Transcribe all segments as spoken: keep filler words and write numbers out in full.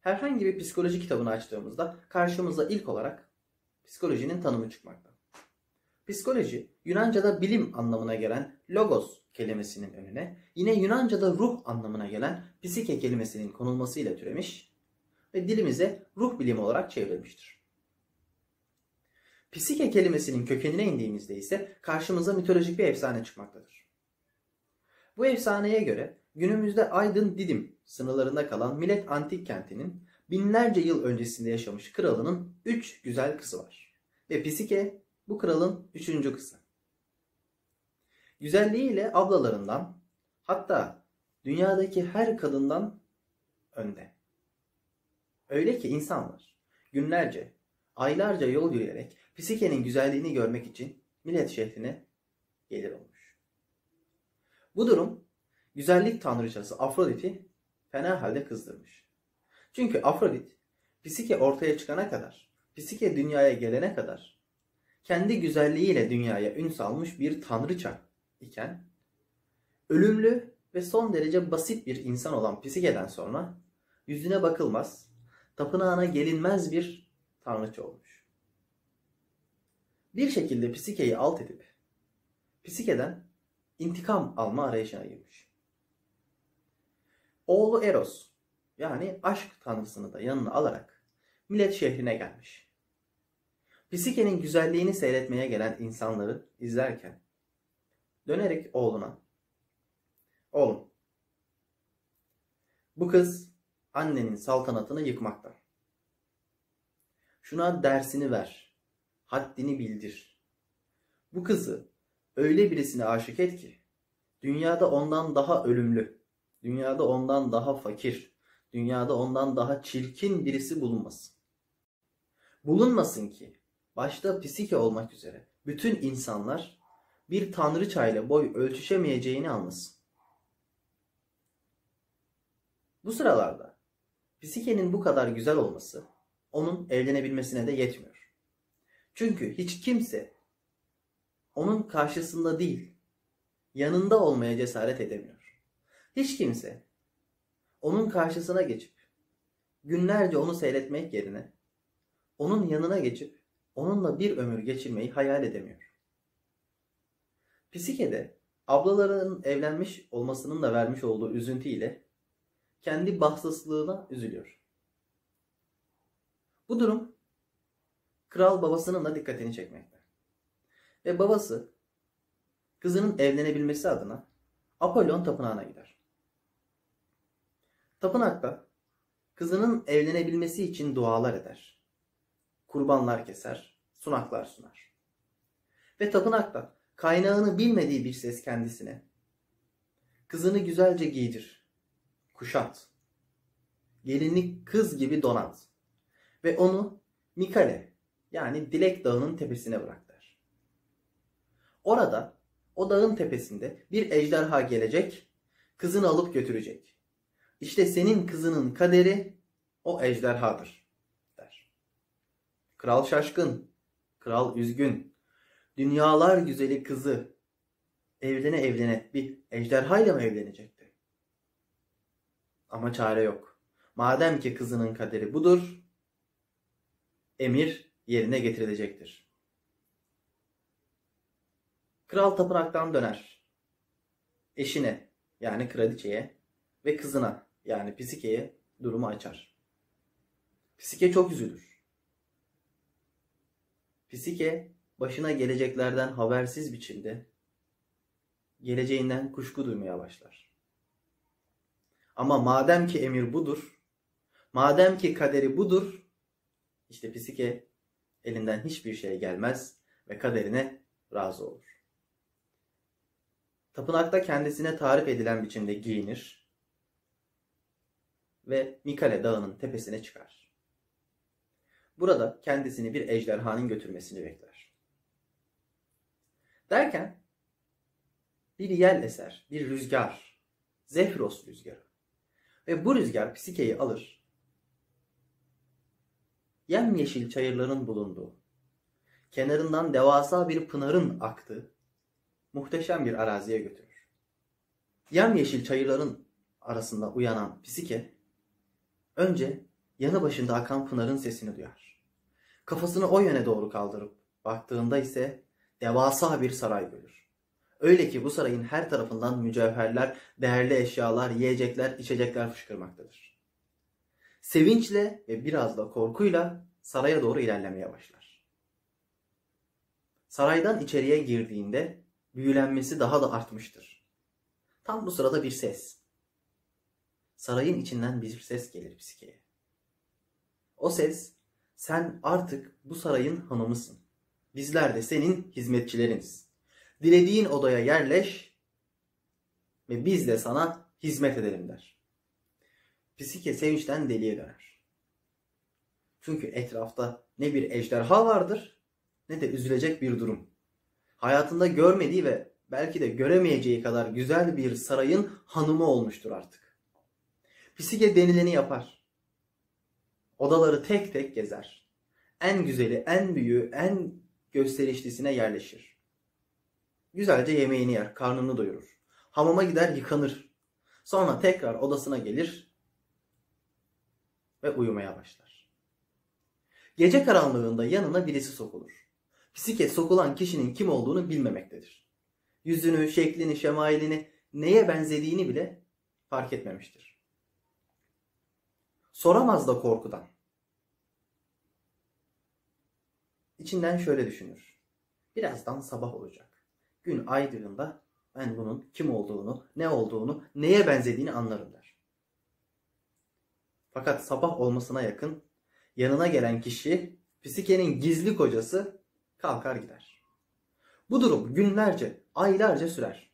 Herhangi bir psikoloji kitabını açtığımızda karşımıza ilk olarak psikolojinin tanımı çıkmakta. Psikoloji, Yunanca'da bilim anlamına gelen logos kelimesinin önüne, yine Yunanca'da ruh anlamına gelen psike kelimesinin konulmasıyla türemiş ve dilimize ruh bilimi olarak çevrilmiştir. Psike kelimesinin kökenine indiğimizde ise karşımıza mitolojik bir efsane çıkmaktadır. Bu efsaneye göre günümüzde Aydın Didim sınırlarında kalan Millet Antik Kenti'nin binlerce yıl öncesinde yaşamış kralının üç güzel kızı var. Ve Psike bu kralın üçüncü kızı. Güzelliğiyle ablalarından, hatta dünyadaki her kadından önde. Öyle ki insanlar günlerce, aylarca yol yürüyerek Psike'nin güzelliğini görmek için Millet şehrine gelir olmuş. Bu durum güzellik tanrıçası Afrodit'i fena halde kızdırmış. Çünkü Afrodit, Psike ortaya çıkana kadar, Psike dünyaya gelene kadar kendi güzelliğiyle dünyaya ün salmış bir tanrıça iken, ölümlü ve son derece basit bir insan olan Psike'den sonra yüzüne bakılmaz, tapınağına gelinmez bir tanrıça olmuş. Bir şekilde Psike'yi alt edip Psike'den intikam alma arayışına girmiş. Oğlu Eros, yani aşk tanrısını da yanına alarak Millet şehrine gelmiş. Psike'nin güzelliğini seyretmeye gelen insanları izlerken dönerek oğluna, "Oğlum, bu kız annenin saltanatını yıkmakta. Şuna dersini ver, haddini bildir. Bu kızı öyle birisine aşık et ki dünyada ondan daha ölümlü, dünyada ondan daha fakir, dünyada ondan daha çirkin birisi bulunmasın. Bulunmasın ki başta Psike olmak üzere bütün insanlar bir tanrıçayla boy ölçüşemeyeceğini anlasın." Bu sıralarda Psike'nin bu kadar güzel olması onun evlenebilmesine de yetmiyor. Çünkü hiç kimse onun karşısında değil, yanında olmaya cesaret edemiyor. Hiç kimse onun karşısına geçip günlerce onu seyretmek yerine onun yanına geçip onunla bir ömür geçirmeyi hayal edemiyor. Psike de ablalarının evlenmiş olmasının da vermiş olduğu üzüntüyle kendi bahtsızlığına üzülüyor. Bu durum kral babasının da dikkatini çekmekte. Ve babası kızının evlenebilmesi adına Apollon tapınağına gider. Tapınakta kızının evlenebilmesi için dualar eder. Kurbanlar keser, sunaklar sunar. Ve tapınakta kaynağını bilmediği bir ses kendisine, "Kızını güzelce giydir, kuşat, gelinlik kız gibi donat ve onu Mikale, yani Dilek Dağı'nın tepesine bırak" der. Orada o dağın tepesinde bir ejderha gelecek, kızını alıp götürecek. İşte senin kızının kaderi o ejderhadır der. Kral şaşkın, kral üzgün, dünyalar güzeli kızı evlene evlene bir ejderhayla mı evlenecekti? Ama çare yok. Madem ki kızının kaderi budur, emir yerine getirilecektir. Kral tapınaktan döner. Eşine, yani kraliçeye ve kızına, yani Psike'ye durumu açar. Psike çok üzülür. Psike başına geleceklerden habersiz biçimde geleceğinden kuşku duymaya başlar. Ama madem ki emir budur, madem ki kaderi budur, işte Psike elinden hiçbir şey gelmez ve kaderine razı olur. Tapınakta kendisine tarif edilen biçimde giyinir ve Mikale Dağı'nın tepesine çıkar. Burada kendisini bir ejderhanın götürmesini bekler. Derken bir yel eser, bir rüzgar, Zefros rüzgarı ve bu rüzgar Psike'yi alır, yemyeşil çayırların bulunduğu, kenarından devasa bir pınarın aktığı muhteşem bir araziye götürür. Yemyeşil çayırların arasında uyanan Psike önce yanı başında akan pınarın sesini duyar. Kafasını o yöne doğru kaldırıp baktığında ise devasa bir saray görür. Öyle ki bu sarayın her tarafından mücevherler, değerli eşyalar, yiyecekler, içecekler fışkırmaktadır. Sevinçle ve biraz da korkuyla saraya doğru ilerlemeye başlar. Saraydan içeriye girdiğinde büyülenmesi daha da artmıştır. Tam bu sırada bir ses. Sarayın içinden bir ses gelir Psike'ye. O ses, sen artık bu sarayın hanımısın. Bizler de senin hizmetçileriniz. Dilediğin odaya yerleş ve biz de sana hizmet edelim der. Psike sevinçten deliye döner. Çünkü etrafta ne bir ejderha vardır ne de üzülecek bir durum. Hayatında görmediği ve belki de göremeyeceği kadar güzel bir sarayın hanımı olmuştur artık. Psike denileni yapar. Odaları tek tek gezer. En güzeli, en büyüğü, en gösterişlisine yerleşir. Güzelce yemeğini yer, karnını doyurur. Hamama gider, yıkanır. Sonra tekrar odasına gelir ve uyumaya başlar. Gece karanlığında yanına birisi sokulur. Psike sokulan kişinin kim olduğunu bilmemektedir. Yüzünü, şeklini, şemailini, neye benzediğini bile fark etmemiştir. Soramaz da korkudan. İçinden şöyle düşünür. Birazdan sabah olacak. Gün aydınlığında ben bunun kim olduğunu, ne olduğunu, neye benzediğini anlarım der. Fakat sabah olmasına yakın yanına gelen kişi Psike'nin gizli kocası kalkar gider. Bu durum günlerce, aylarca sürer.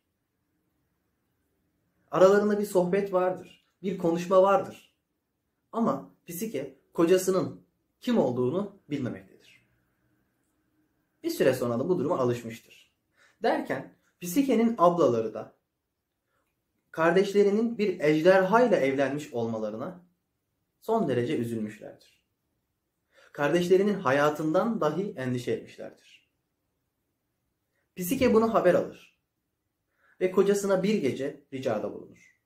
Aralarında bir sohbet vardır, bir konuşma vardır. Ama Psike kocasının kim olduğunu bilmemektedir. Bir süre sonra da bu duruma alışmıştır. Derken Psike'nin ablaları da kardeşlerinin bir ejderha ile evlenmiş olmalarına son derece üzülmüşlerdir. Kardeşlerinin hayatından dahi endişe etmişlerdir. Psike bunu haber alır ve kocasına bir gece ricada bulunur.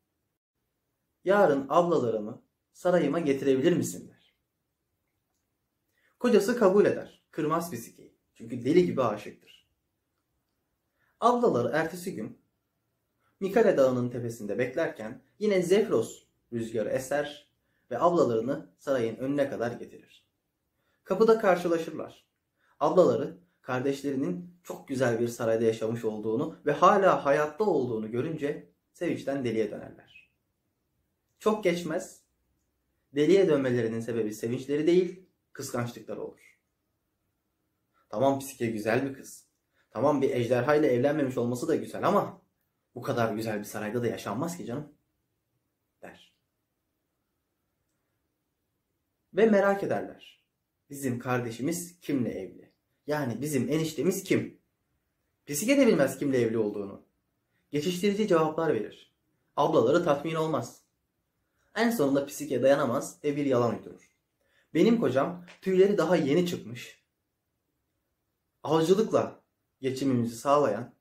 Yarın ablalarımı sarayıma getirebilir misin der. Kocası kabul eder. Kırmaz Psike'yi. Çünkü deli gibi aşıktır. Ablaları ertesi gün Mikale Dağı'nın tepesinde beklerken yine Zefros rüzgarı eser ve ablalarını sarayın önüne kadar getirir. Kapıda karşılaşırlar. Ablaları kardeşlerinin çok güzel bir sarayda yaşamış olduğunu ve hala hayatta olduğunu görünce sevinçten deliye dönerler. Çok geçmez, deliye dönmelerinin sebebi sevinçleri değil, kıskançlıkları olur. Tamam Psike güzel bir kız. Tamam bir ejderha ile evlenmemiş olması da güzel ama bu kadar güzel bir sarayda da yaşanmaz ki canım der. Ve merak ederler. Bizim kardeşimiz kimle evli? Yani bizim eniştemiz kim? Psike de bilmez kimle evli olduğunu. Geçiştirici cevaplar verir. Ablaları tatmin olmaz. En sonunda Psike dayanamaz ve bir yalan uydurur. Benim kocam tüyleri daha yeni çıkmış. Avcılıkla geçimimizi sağlayan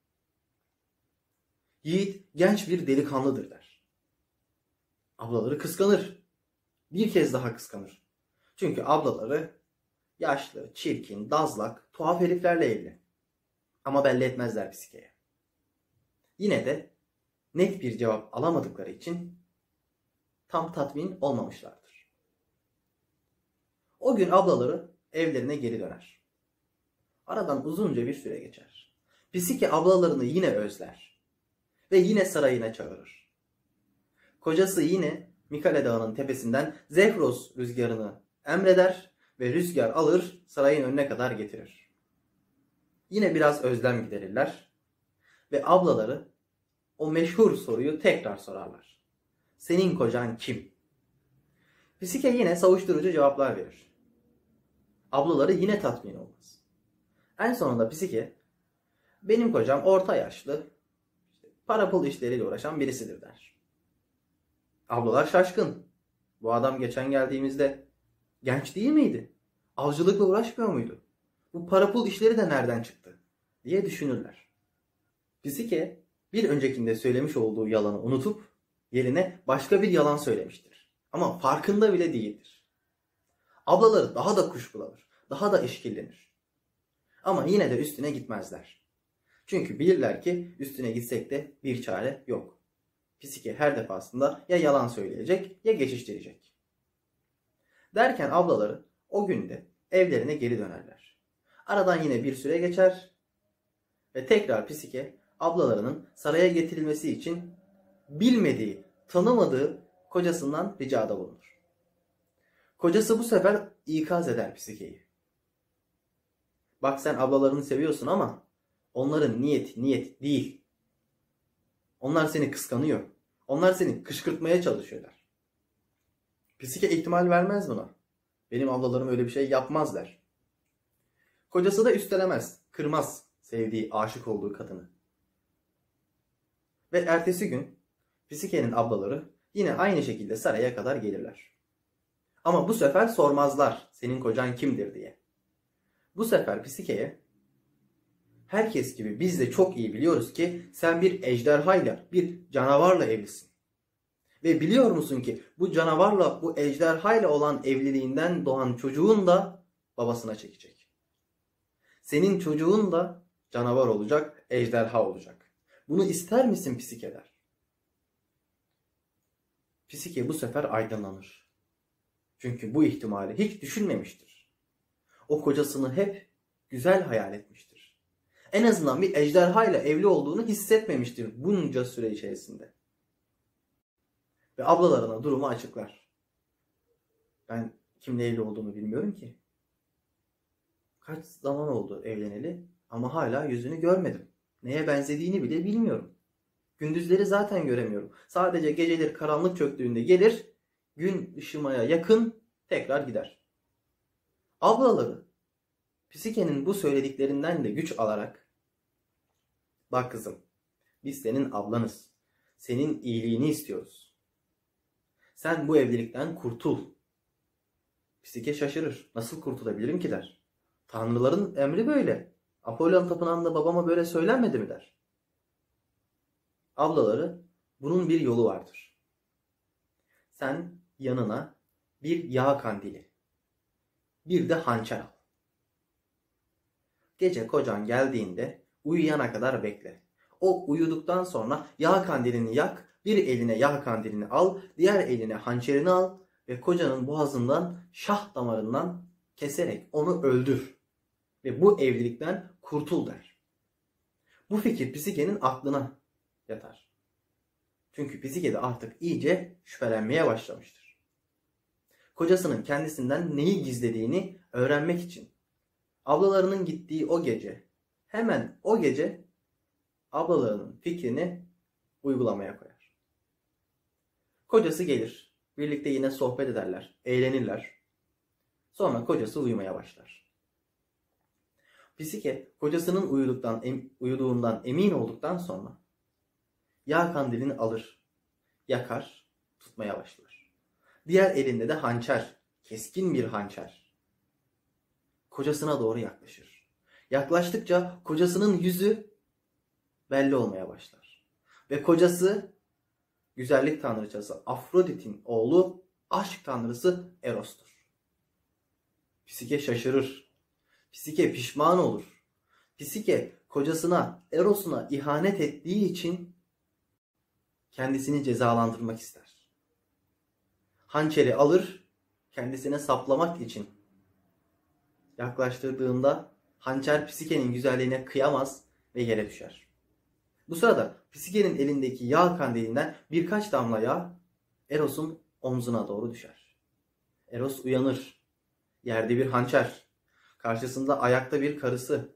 yiğit genç bir delikanlıdır der. Ablaları kıskanır. Bir kez daha kıskanır. Çünkü ablaları yaşlı, çirkin, dazlak, tuhaf heriflerle evli. Ama belli etmezler Psike'ye. Yine de net bir cevap alamadıkları için tam tatmin olmamışlardır. O gün ablaları evlerine geri döner. Aradan uzunca bir süre geçer. Psike ablalarını yine özler. Ve yine sarayına çağırır. Kocası yine Mikale Dağı'nın tepesinden Zefros rüzgarını emreder ve rüzgar alır sarayın önüne kadar getirir. Yine biraz özlem giderirler ve ablaları o meşhur soruyu tekrar sorarlar. Senin kocan kim? Psike yine savuşturucu cevaplar verir. Ablaları yine tatmin olmaz. En sonunda Psike, benim kocam orta yaşlı, işte para pul işleriyle uğraşan birisidir der. Ablalar şaşkın. Bu adam geçen geldiğimizde genç değil miydi? Avcılıkla uğraşmıyor muydu? Bu para pul işleri de nereden çıktı? Diye düşünürler. Psike bir öncekinde söylemiş olduğu yalanı unutup yerine başka bir yalan söylemiştir. Ama farkında bile değildir. Ablaları daha da kuşkulanır, daha da işkillenir. Ama yine de üstüne gitmezler. Çünkü bilirler ki üstüne gitsek de bir çare yok. Pisike her defasında ya yalan söyleyecek ya geçiştirecek. Derken ablaları o günde evlerine geri dönerler. Aradan yine bir süre geçer ve tekrar Pisike ablalarının saraya getirilmesi için bilmediği, tanımadığı kocasından ricada bulunur. Kocası bu sefer ikaz eder Pisike'yi. Bak sen ablalarını seviyorsun ama onların niyeti niyet değil. Onlar seni kıskanıyor. Onlar seni kışkırtmaya çalışıyorlar. Pisike ihtimal vermez buna. Benim ablalarım öyle bir şey yapmaz der. Kocası da üstelemez, kırmaz sevdiği, aşık olduğu kadını. Ve ertesi gün Pisike'nin ablaları yine aynı şekilde saraya kadar gelirler. Ama bu sefer sormazlar senin kocan kimdir diye. Bu sefer Pisike'ye herkes gibi biz de çok iyi biliyoruz ki sen bir ejderhayla, bir canavarla evlisin. Ve biliyor musun ki bu canavarla, bu ejderhayla olan evliliğinden doğan çocuğun da babasına çekecek. Senin çocuğun da canavar olacak, ejderha olacak. Bunu ister misin Pisike der. Pisike bu sefer aydınlanır. Çünkü bu ihtimali hiç düşünmemiştir. O kocasını hep güzel hayal etmiştir. En azından bir ejderhayla evli olduğunu hissetmemiştir bunca süre içerisinde. Ve ablalarına durumu açıklar. Ben kimle evli olduğumu bilmiyorum ki. Kaç zaman oldu evleneli ama hala yüzünü görmedim. Neye benzediğini bile bilmiyorum. Gündüzleri zaten göremiyorum. Sadece geceleri karanlık çöktüğünde gelir, gün ışımaya yakın tekrar gider. Ablaları Pisike'nin bu söylediklerinden de güç alarak bak kızım, biz senin ablanız. Senin iyiliğini istiyoruz. Sen bu evlilikten kurtul. Pisike şaşırır. Nasıl kurtulabilirim ki der. Tanrıların emri böyle. Apollon tapınağında babama böyle söylenmedi mi der. Ablaları bunun bir yolu vardır. Sen yanına bir yağ kandili, bir de hançer al. Gece kocan geldiğinde uyuyana kadar bekle. O uyuduktan sonra yağ kandilini yak, bir eline yağ kandilini al, diğer eline hançerini al ve kocanın boğazından, şah damarından keserek onu öldür. Ve bu evlilikten kurtul der. Bu fikir Pisike'nin aklına yatar. Çünkü Pisike de artık iyice şüphelenmeye başlamıştır. Kocasının kendisinden neyi gizlediğini öğrenmek için ablalarının gittiği o gece, hemen o gece ablalarının fikrini uygulamaya koyar. Kocası gelir. Birlikte yine sohbet ederler, eğlenirler. Sonra kocası uyumaya başlar. Pisike kocasının uyuduktan, em, uyuduğundan emin olduktan sonra yağ kandilini alır, yakar, tutmaya başlar. Diğer elinde de hançer, keskin bir hançer. Kocasına doğru yaklaşır. Yaklaştıkça kocasının yüzü belli olmaya başlar. Ve kocası güzellik tanrıçası Afrodit'in oğlu, aşk tanrısı Eros'tur. Pisike şaşırır. Pisike pişman olur. Pisike kocasına, Eros'una ihanet ettiği için kendisini cezalandırmak ister. Hançeri alır, kendisine saplamak için yaklaştırdığında hançer Pisike'nin güzelliğine kıyamaz ve yere düşer. Bu sırada Pisike'nin elindeki yağ kandilinden birkaç damla yağ Eros'un omzuna doğru düşer. Eros uyanır. Yerde bir hançer. Karşısında ayakta bir karısı.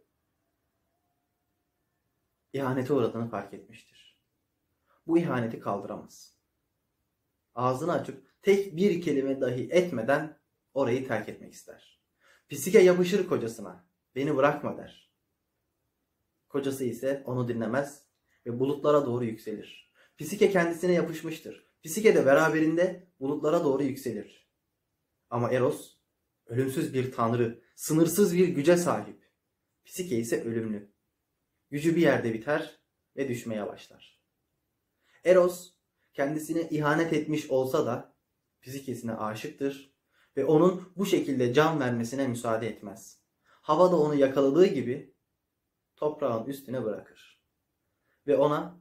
İhanete uğradığını fark etmiştir. Bu ihaneti kaldıramaz. Ağzını açıp tek bir kelime dahi etmeden orayı terk etmek ister. Pisike yapışır kocasına. Beni bırakma der. Kocası ise onu dinlemez ve bulutlara doğru yükselir. Pisike kendisine yapışmıştır. Pisike de beraberinde bulutlara doğru yükselir. Ama Eros ölümsüz bir tanrı, sınırsız bir güce sahip. Pisike ise ölümlü. Gücü bir yerde biter ve düşmeye başlar. Eros kendisine ihanet etmiş olsa da Pisikesine aşıktır ve onun bu şekilde can vermesine müsaade etmez. Havada onu yakaladığı gibi toprağın üstüne bırakır. Ve ona,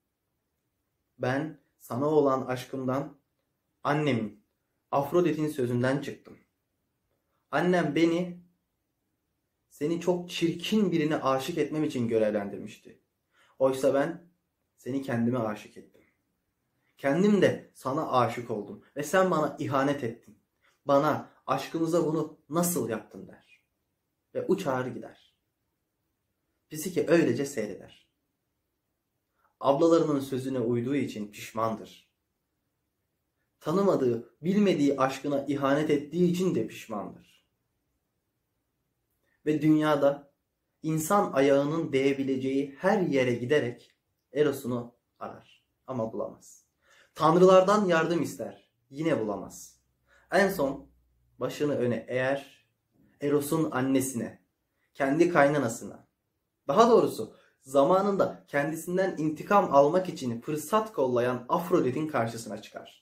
ben sana olan aşkımdan, annemin, Afrodit'in sözünden çıktım. Annem beni seni çok çirkin birine aşık etmem için görevlendirmişti. Oysa ben seni kendime aşık ettim. Kendim de sana aşık oldum ve sen bana ihanet ettin. Bana aşkımıza bunu nasıl yaptın der. Ve uçar gider. Psike öylece seyreder. Ablalarının sözüne uyduğu için pişmandır. Tanımadığı, bilmediği aşkına ihanet ettiği için de pişmandır. Ve dünyada insan ayağının değebileceği her yere giderek Eros'unu arar ama bulamaz. Tanrılardan yardım ister, yine bulamaz. En son başını öne eğer Eros'un annesine, kendi kaynanasına, daha doğrusu zamanında kendisinden intikam almak için fırsat kollayan Afrodit'in karşısına çıkar.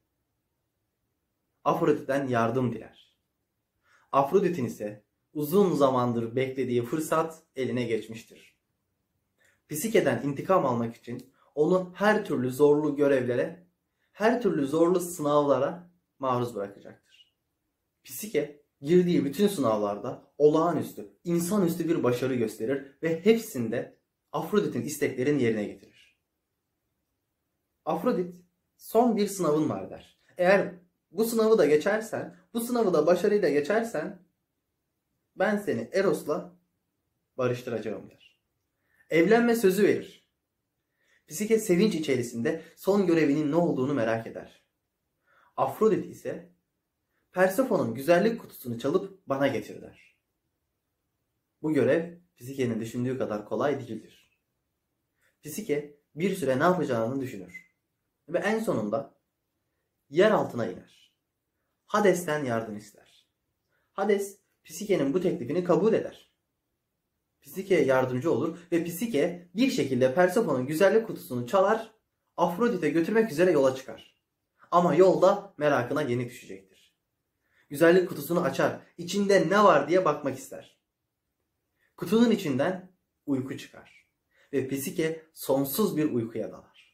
Afrodit'ten yardım diler. Afrodit'in ise uzun zamandır beklediği fırsat eline geçmiştir. Psike'den intikam almak için onu her türlü zorlu görevlere, her türlü zorlu sınavlara maruz bırakacaktır. Psike girdiği bütün sınavlarda olağanüstü, insanüstü bir başarı gösterir ve hepsinde Afrodit'in isteklerini yerine getirir. Afrodit, son bir sınavın var der. Eğer bu sınavı da geçersen, bu sınavı da başarıyla geçersen ben seni Eros'la barıştıracağım der. Evlenme sözü verir. Psike sevinç içerisinde son görevinin ne olduğunu merak eder. Afrodit ise Persephone'un güzellik kutusunu çalıp bana getir der. Bu görev Psike'nin düşündüğü kadar kolay değildir. Psike bir süre ne yapacağını düşünür. Ve en sonunda yer altına iner. Hades'ten yardım ister. Hades Psike'nin bu teklifini kabul eder. Psike'ye yardımcı olur ve Psike bir şekilde Persephone'un güzellik kutusunu çalar, Afrodit'e götürmek üzere yola çıkar. Ama yolda merakına yenik düşecektir. Güzellik kutusunu açar, içinde ne var diye bakmak ister. Kutunun içinden uyku çıkar ve Psike sonsuz bir uykuya dalar.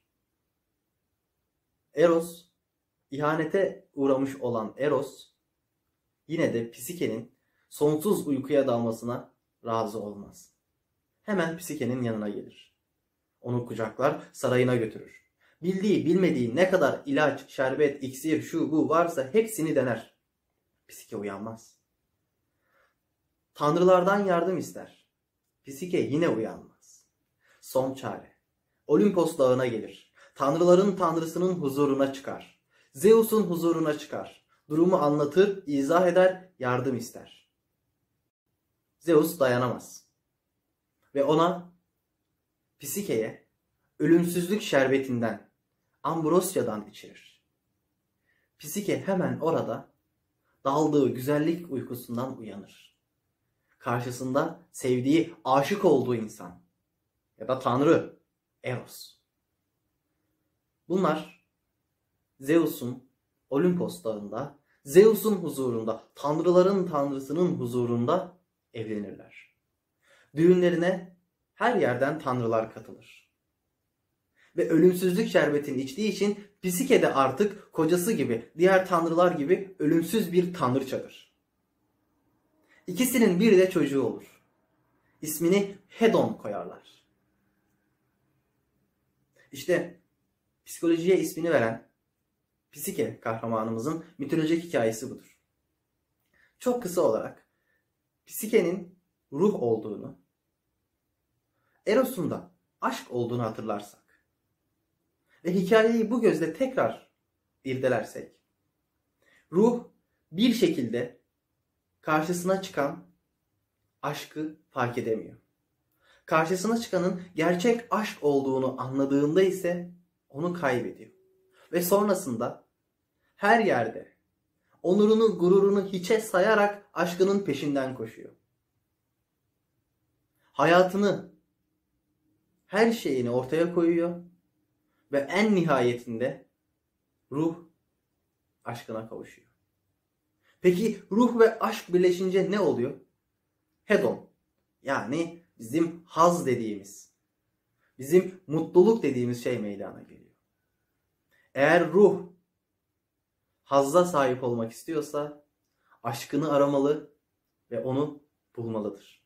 Eros, ihanete uğramış olan Eros, yine de Psike'nin sonsuz uykuya dalmasına razı olmaz. Hemen Psike'nin yanına gelir. Onu kucaklar, sarayına götürür. Bildiği bilmediği ne kadar ilaç, şerbet, iksir, şu bu varsa hepsini dener. Psike uyanmaz. Tanrılardan yardım ister. Psike yine uyanmaz. Son çare. Olimpos dağına gelir. Tanrıların tanrısının huzuruna çıkar. Zeus'un huzuruna çıkar. Durumu anlatır, izah eder, yardım ister. Zeus dayanamaz. Ve ona, Psike'ye ölümsüzlük şerbetinden, Ambrosya'dan içirir. Psike hemen orada daldığı güzellik uykusundan uyanır. Karşısında sevdiği, aşık olduğu insan ya da tanrı Eros. Bunlar Zeus'un Olimpos dağında, Zeus'un huzurunda, tanrıların tanrısının huzurunda evlenirler. Düğünlerine her yerden tanrılar katılır. Ve ölümsüzlük şerbetini içtiği için Psike de artık kocası gibi, diğer tanrılar gibi ölümsüz bir tanrıçadır. İkisinin bir de çocuğu olur. İsmini Hedon koyarlar. İşte psikolojiye ismini veren Psike kahramanımızın mitolojik hikayesi budur. Çok kısa olarak Psike'nin ruh olduğunu, Eros'un da aşk olduğunu hatırlarsak ve hikayeyi bu gözle tekrar irdelersek, ruh bir şekilde karşısına çıkan aşkı fark edemiyor. Karşısına çıkanın gerçek aşk olduğunu anladığında ise onu kaybediyor. Ve sonrasında her yerde onurunu, gururunu hiçe sayarak aşkının peşinden koşuyor. Hayatını, her şeyini ortaya koyuyor ve en nihayetinde ruh aşkına kavuşuyor. Peki ruh ve aşk birleşince ne oluyor? Hedon. Yani bizim haz dediğimiz, bizim mutluluk dediğimiz şey meydana geliyor. Eğer ruh hazza sahip olmak istiyorsa aşkını aramalı ve onu bulmalıdır.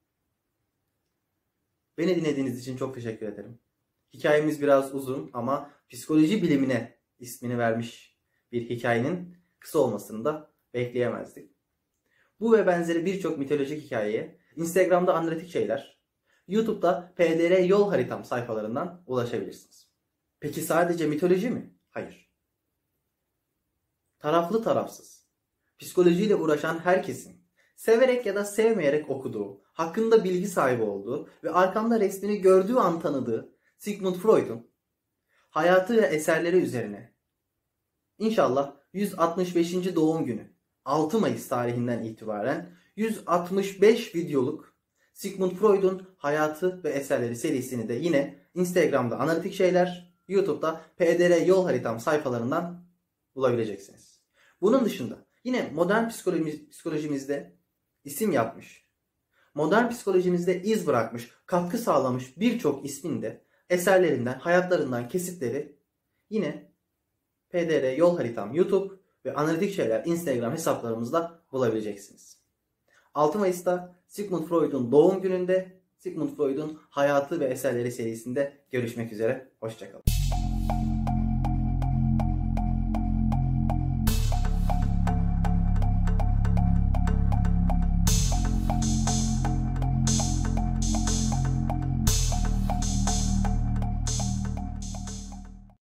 Beni dinlediğiniz için çok teşekkür ederim. Hikayemiz biraz uzun ama psikoloji bilimine ismini vermiş bir hikayenin kısa olmasını da bekleyemezdik. Bu ve benzeri birçok mitolojik hikayeye Instagram'da Analitik Şeyler, YouTube'da P D R Yol Haritam sayfalarından ulaşabilirsiniz. Peki sadece mitoloji mi? Hayır. Taraflı tarafsız, psikolojiyle uğraşan herkesin severek ya da sevmeyerek okuduğu, hakkında bilgi sahibi olduğu ve arkamda resmini gördüğü an tanıdığı Sigmund Freud'un hayatı ve eserleri üzerine İnşallah yüz altmış beşinci doğum günü altı Mayıs tarihinden itibaren yüz altmış beş videoluk Sigmund Freud'un hayatı ve eserleri serisini de yine Instagram'da Analitik Şeyler, YouTube'da P D R Yol Haritam sayfalarından bulabileceksiniz. Bunun dışında yine modern psikoloji, psikolojimizde isim yapmış, modern psikolojimizde iz bırakmış, katkı sağlamış birçok ismin de eserlerinden, hayatlarından kesitleri yine P D R Yol Haritam YouTube ve Analitik Şeyler Instagram hesaplarımızda bulabileceksiniz. altı Mayıs'ta Sigmund Freud'un doğum gününde Sigmund Freud'un hayatı ve eserleri serisinde görüşmek üzere. Hoşçakalın.